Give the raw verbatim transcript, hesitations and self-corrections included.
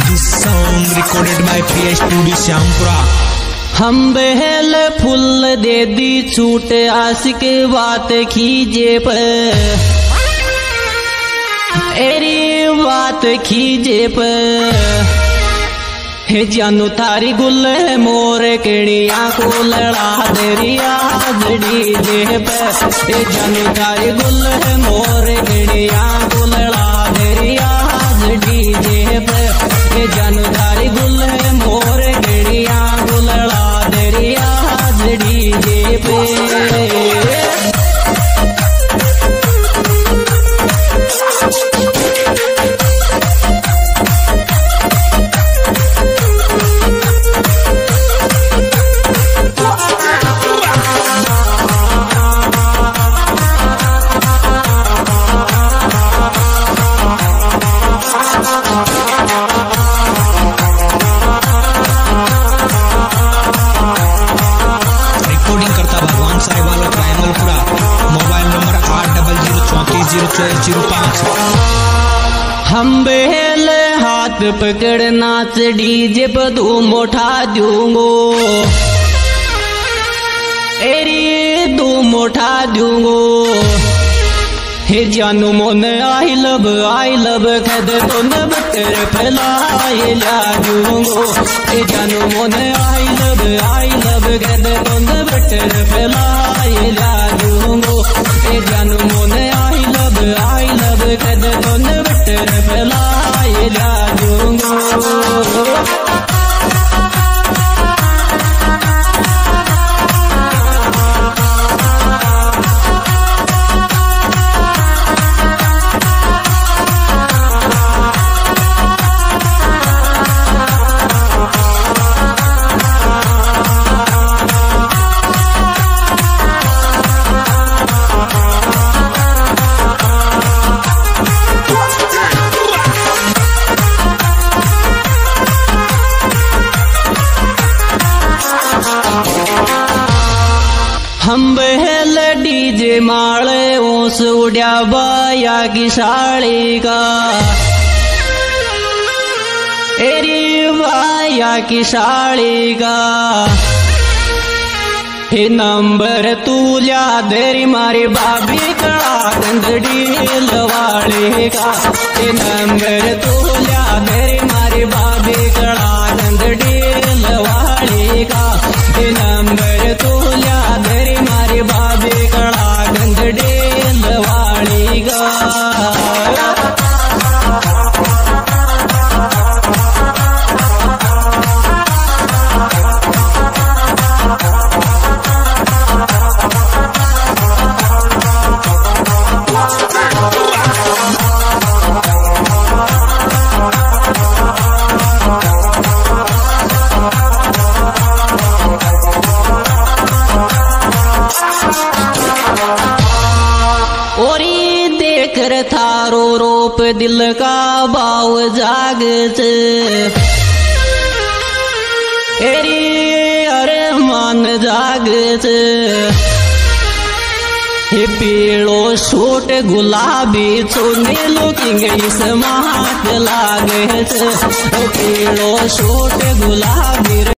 This song recorded by Priya Studio Syampura। हम बहल full दे दी छूट आशिक बात खीजे पर एरी बात खीजे पर हे जानू थारी गुल मोर केड़िया को लड़ा दरिया डीजे पर हे जानू थारी गुल मोर केड़िया को लड़ा दरिया डीजे पर हे जानू थारी गुल मोर केड़िया को लड़ा दरिया डीजे पे। रिकॉर्डिंग करता भगवान साहिब वाला ट्रायंगलपुरा। मोबाइल नंबर आठ डबल जीरो चौंतीस जीरो चौबीस जीरो पाँच। हम बेल हाथ पकड़ नाच डीजे पर धूम उठा दूंगो एरी धूम उठा दूंगो हे जानू मोन आई लब आई लब कद तो नब कर फैलाए ला दूंगो हे जानू मोन आई लब आई लब कद तो नब कर फैलाए ला दूंगो हे जानू मोन आई लब आई लब कद तो नब कर फैलाए ला दूंगो। हम बहल डीजे माले ओस उड़िया बाया की साड़ी का एरी बाया की साड़ी का हे नंबर तू लिया देरी मारी बाबी कड़ा गंदड़ी लवाड़े का हे नंबर तू लिया देरी मारी बाबी कड़ा गंदड़ी लवाड़े का हे नंबर तू लिया देरी मारी बाबी कड़ा गंदड़ी लवाड़ी का। ओरी देख र थारो रोप दिल का बाव जाग एरी अरे मान जाग हे पीड़ो सूट गुलाबी चुने लुकिंग स्मार्ट लागे पीड़ो सूट गुलाबी।